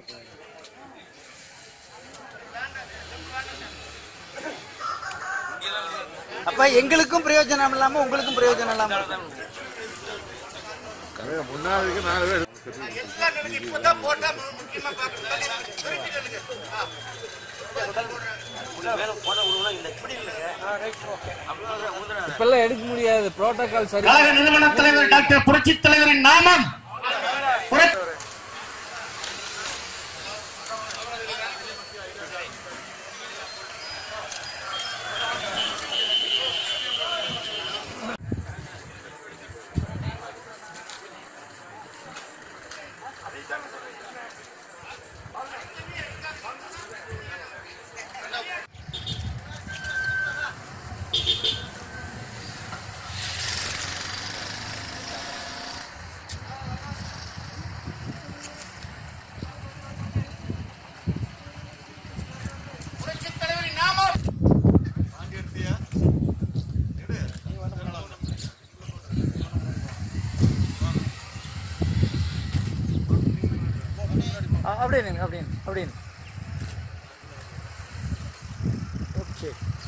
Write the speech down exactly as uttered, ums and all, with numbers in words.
அப்ப எங்களுக்கும் பிரயோஜனம் இல்லாம உங்களுக்கும் பிரயோஜனம் இல்லாம முன்னாடி நாலு பேர் இப்பெல்லாம் எடுக்க முடியாது புரோட்டோகால் சரி. கழக நிறுவன தலைவர் டாக்டர் புரட்சி தலைவரின் நாமம் அப்படின்னு அப்படின்னு அப்படின்னு ஓகே.